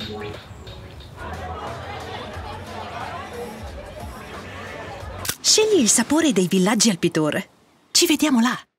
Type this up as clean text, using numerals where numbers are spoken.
Scegli il sapore dei villaggi al pitore. Ci vediamo là!